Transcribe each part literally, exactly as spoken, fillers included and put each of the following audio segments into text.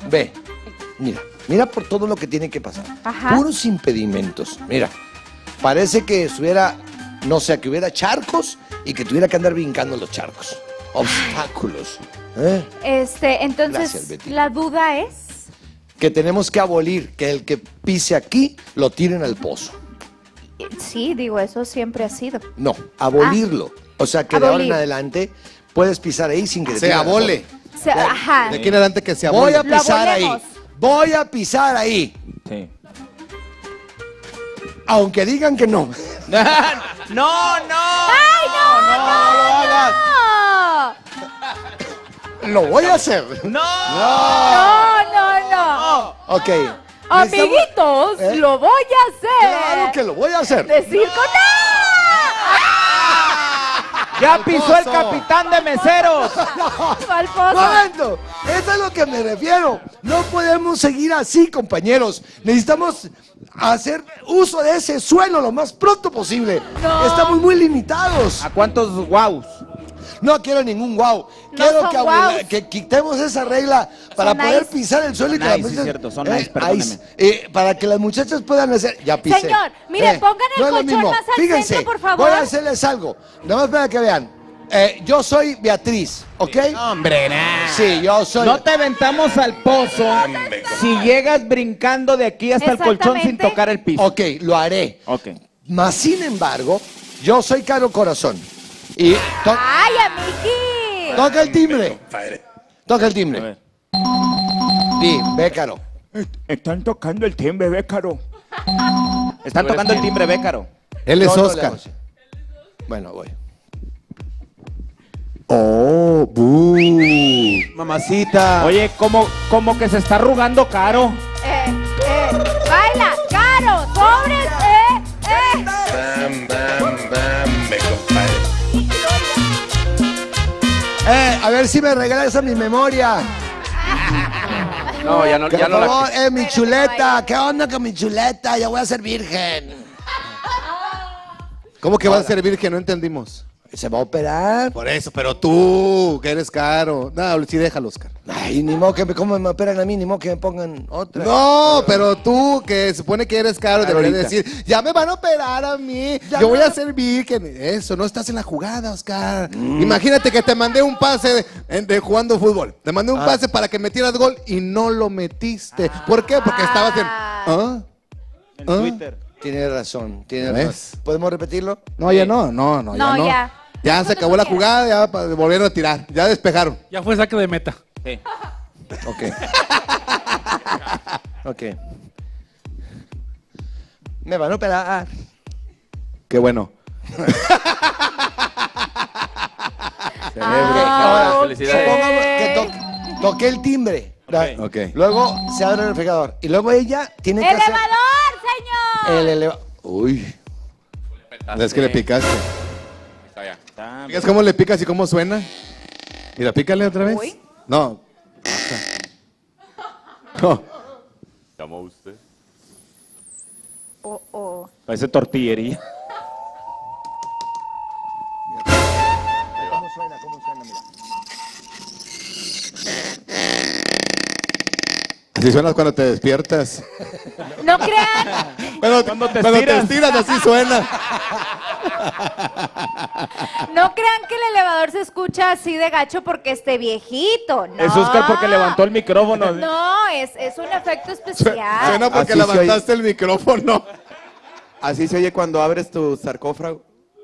Ve, mira, mira por todo lo que tiene que pasar. Ajá. Puros impedimentos. Mira, parece que estuviera, no sé, que hubiera charcos y que tuviera que andar brincando los charcos. Obstáculos. ¿Eh? Este, entonces, Gracias, Betty. la duda es... Que tenemos que abolir que el que pise aquí lo tiren al pozo. Sí, digo, eso siempre ha sido. No, abolirlo. O sea, que de ahora en Abolir. adelante puedes pisar ahí sin que te Se tiren al abole. pozo. Se- ajá. De aquí en adelante que se Voy abole. a Lo pisar ahí. abolemos. Voy a pisar ahí. Sí. Aunque digan que no. No, no. ¡Ay, no, no, no! Lo voy a hacer. No. No, no, no. Ok. Amiguitos, ¿Eh? lo voy a hacer. Claro que lo voy a hacer. De circo, ¡no! Ya pisó el capitán de meseros. Al pozo. ¡Momento! Eso es a lo que me refiero. No podemos seguir así, compañeros. Necesitamos hacer uso de ese suelo lo más pronto posible. No. Estamos muy limitados. ¿A cuántos guaus? No quiero ningún guau. No Quiero son que, abula- guaus. que quitemos esa regla para Son poder nice. pisar el suelo y Son que las nice, sí, muchachas- cierto, son nice, perdóneme. eh, para que las muchachas puedan hacer. Ya pisé. Señor, mire, pongan el no es lo colchón mismo. más al Fíjense, centro, por favor. voy a hacerles algo. Nada más para que vean. Eh, yo soy Beatriz, ¿ok? Hombre, nah. Sí, yo soy. No te aventamos al pozo si llegas brincando de aquí hasta el colchón sin Exactamente. tocar el piso. Ok, lo haré. Ok. Mas, sin embargo, yo soy Caro Corazón. Y to- ¡Ay, amiguí! toca el timbre. Toca el A timbre. ver. Di, ve, Caro. Están tocando el timbre, Bécaro. Están tocando el timbre, Bécaro. Él es No, no le Oscar. hago así. Bueno, voy. Oh, bu. Mamacita. Oye, como, como que se está arrugando Caro. Eh, eh, baila, Caro, sobres, eh, eh. Bam, bam, bam, me compadre. Eh, a ver si me regresas mi memoria. No, ya no, Que, ya por no la... favor, eh, mi Pero chuleta. no hay- ¿Qué onda con mi chuleta? Ya voy a ser virgen. ¿Cómo que va a servir que no entendimos? ¿Se va a operar? Por eso, pero tú, que eres caro. No, sí, déjalo, Oscar. Ay, ni modo que me, ¿cómo me operan a mí? Ni modo que me pongan otra. No, pero tú, que supone que eres caro, deberías ahorita. decir, ya me van a operar a mí, Ya yo me voy a van a- servir, que eso, no estás en la jugada, Oscar. Imagínate que te mandé un pase de, en- de jugando fútbol, te mandé un pase para que metieras gol y no lo metiste. ¿Por qué? Porque estabas en... ¿Ah? En ¿Ah? Twitter. Tiene razón, tiene ¿Ves? razón. ¿Podemos repetirlo? No, ya no, no, no, ya No, no. ya. Ya se acabó la jugada, ya pa- volvieron a tirar, ya despejaron. Ya fue saque de meta. Sí. Ok. Ok. Me van a operar. Qué bueno. Ah, Ahora, felicidades. supongamos que to- toqué el timbre. ¿verdad? Ok. Luego se abre el refrigerador. Y luego ella tiene que hacer... ¡Elevador, señor! El elevador. Uy. Es que le picaste. Está ya. Está ¿Fijas cómo le picas y cómo suena? Mira, pícale otra vez. Uy. No. No. ¿Llamó usted? Oh, oh. Parece tortillería. ¿Cómo suena? ¿Cómo suena? Mira. Así suenas cuando te despiertas. No crean, Cuando, Cuando te cuando te estiras. estiras, así suena. no crean que el elevador se escucha así de gacho porque esté viejito, no. Es Oscar porque levantó el micrófono. No, es, es un efecto Su- especial. Suena porque Así se levantaste el micrófono. Así se oye cuando abres tu sarcófago.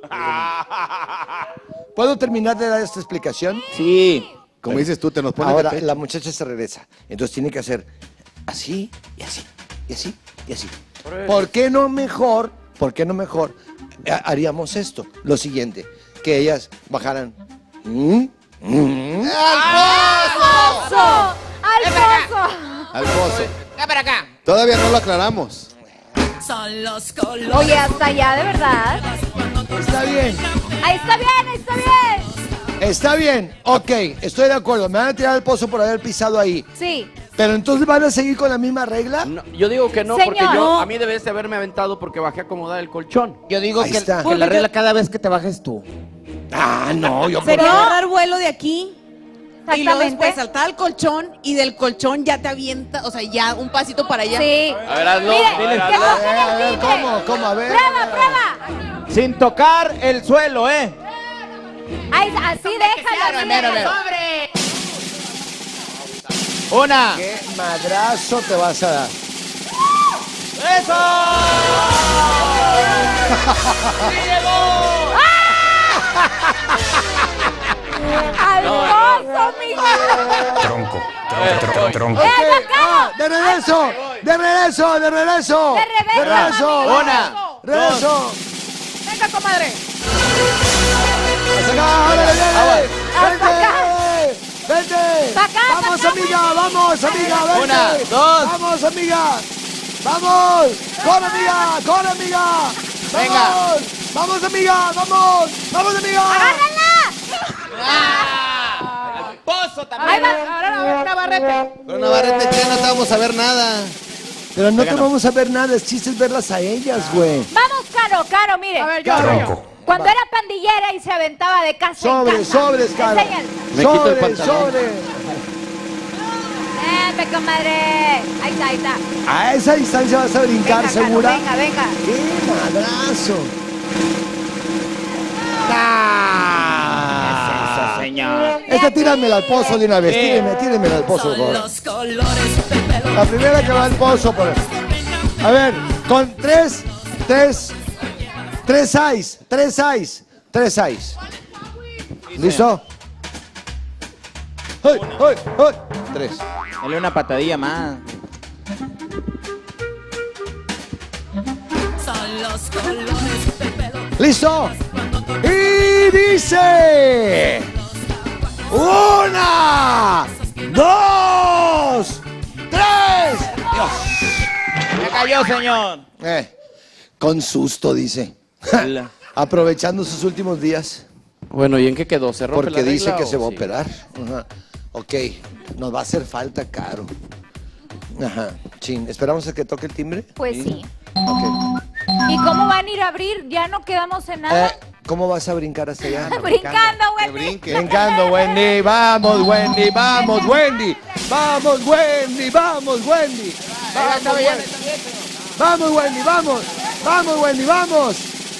¿Puedo terminar de dar esta explicación? Sí. Como dices tú, te nos pones Ahora de pecho. la muchacha se regresa. Entonces tiene que hacer así y así y así y así. ¿Por qué no mejor? ¿Por qué no mejor ha- haríamos esto? Lo siguiente, que ellas bajaran. ¿Mm? ¿Mm? ¡Alfonso! ¡Alfonso! Al pozo. Todavía no lo aclaramos. Oye, hasta allá, de verdad. Está bien, Ahí está bien, ahí está bien. está bien. Ok, estoy de acuerdo. Me van a tirar al pozo por haber pisado ahí. Sí. Pero entonces van a seguir con la misma regla. No, yo digo que no, Señor. porque yo, No. a mí debes de haberme aventado porque bajé a acomodar el colchón. Yo digo Ahí que, está. que la regla cada vez que te bajes tú. Ah, no, yo por Sería agarrar vuelo de aquí. Y luego Exactamente. después saltar al colchón y del colchón ya te avienta, o sea, ya un pasito para allá. Sí. A ver, hazlo. Mire, Dile. que toquen A el ver, timbre. ¿cómo? ¿Cómo? A ver. Prueba, prueba. Sin tocar el suelo, ¿eh? Ay, así déjalo, así mero, déjalo. Una. ¿Qué madrazo te vas a dar? ¡Eso! ¡Sí llegó! ¡Al pozo, Miguel! Tronco, tronco, tronco, tronco. ¡Eh, Ok, bacano! ah, de regreso, de regreso, de regreso. De reversa, De regreso. mami. Una, Regreso. Venga, comadre. Hasta acá, órale, órale. Hasta acá. Vente, vente. Pa' acá, pa' Vamos, acá, amiga, güey. vamos, amiga, vente. Una, dos. Vamos, amiga. Vamos. Corre, amiga, corre, amiga. Vamos. Venga. Vamos, amiga, vamos. Vamos, amiga. ¡Agárrala! ¡Al pozo Ahí también! va. Ahora no, una barreta. Con Navarrete, che, no te vamos a ver nada. Pero no te Venga, no. vamos a ver nada, el chiste es verlas a ellas, güey. Vamos, Caro, Caro, mire. A ver, yo. Tronco. Cuando era pandillera y se aventaba de casa Sobres, en casa. sobres, Caro. Enséñale. Me quito el Sobres, pantalón. sobres. Vente, comadre. Ahí está, ahí está. A esa distancia vas a brincar, Venga, Caro, ¿segura? venga, venga. ¡Qué madrazo! Eso, señor. Esta tíramela al pozo de una vez. Sí. Tírenme, tírenmela al pozo, por favor. La primera que va al pozo, por A ver, con tres, tres, tres seis, tres seis, tres seis. ¿Listo? ¡Ay, ay, ay! Tres. Dale una patadilla más. ¿Listo? Y dice... Una, dos, tres. Dios. ¡Me cayó, señor! Eh, con susto, dice. Hola. Aprovechando sus últimos días. Bueno, ¿y en qué quedó? ¿Se rompe Porque la dice regla que o se va a sí? operar. Ajá. Ok, nos va a hacer falta caro. Ajá, chin. ¿Esperamos a que toque el timbre? Pues sí. Ok. ¿Y cómo van a ir a abrir? Ya no quedamos en nada. Eh, ¿Cómo vas a brincar hasta allá? Brincando, Que güey. brinque. Brincando, Wendy. Vamos, Wendy. Vamos, Wendy. Vamos, Wendy. Vamos, Wendy. Vamos, Wendy. Vamos, Wendy. Vamos. Vamos, Wendy. Vamos.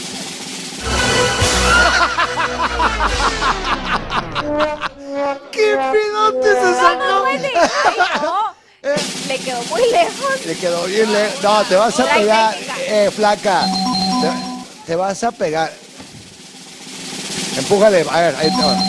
¡Qué pedote se Vamos, sacó! Wendy. Ay, no. Le quedó muy lejos. Le quedó bien lejos. No, te vas a Trae pegar, técnica. eh, flaca. Te, te vas a pegar. Empújale, a ver, ahí te va.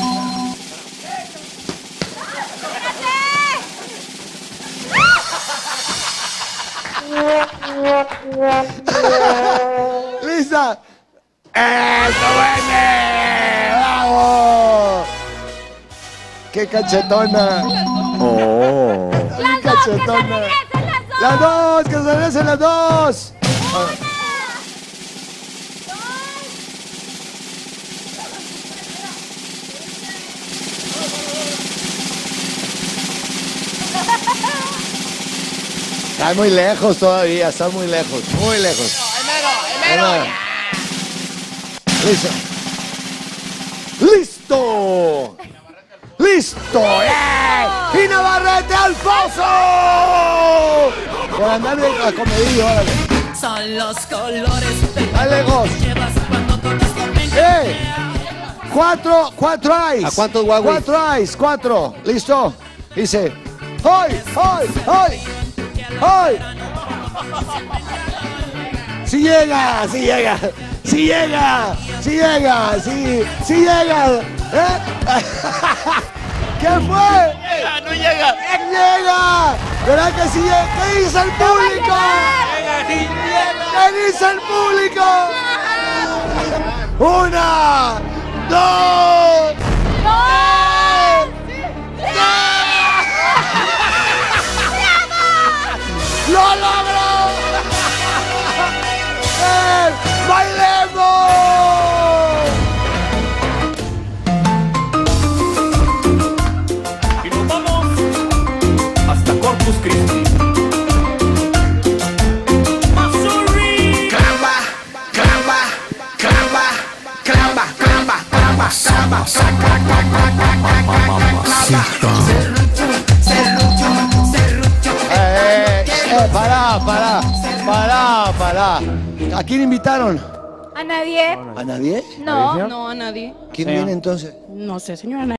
¡Lista! ¡Eso, Wendy! ¡Bravo! ¡Qué cachetona! ¡Oh! Las dos, que se regresen las dos. ¡Las dos! ¡Que se regresen las dos! Están muy lejos todavía, están muy lejos, muy lejos. Ahí mero. Listo. ¡Listo! ¡Listo! ¡Eh! ¡Y Navarrete al pozo! Por andar de a comedillo, órale. Son los colores Dale, Gos. ¡Eh! Cuatro, cuatro eyes. ¿A cuántos Huawei? Cuatro eyes, cuatro. ¿Listo? Dice. ¡Hoy! ¡Hoy! ¡Hoy! ¡Hoy! ¡Si llega! ¡Si llega! ¡Si llega! ¡Si llega! ¡Si si llega! ¿Eh? ¿Qué fue? ¡Llega, no llega! ¡Llega! ¿Verdad que sí llega? ¿Qué dice el público? ¿Qué dice el público? Una, dos, tres, ¡lo logró! ¡Ven, bailemos! Y nos vamos hasta Corpus Christi. Missouri. Clama, clama, clama, clama, clama, clama, clama, clama, clama, clama, clama, Eh, eh, pará, pará, pará, pará. ¿A quién invitaron? ¿A nadie? ¿A nadie? No. No, a nadie. ¿Quién viene entonces? No sé, señora.